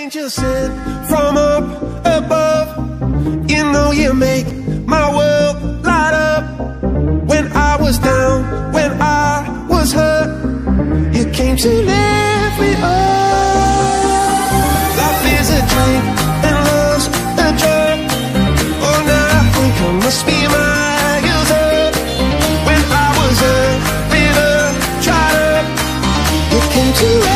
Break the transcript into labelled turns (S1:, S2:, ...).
S1: angel sent from up above. You know you make my world light up. When I was down, when I was hurt, you came to lift me up. Life is a drink and love's a drug. Oh, now I think I must be miles up. When I was a river dried up, you came to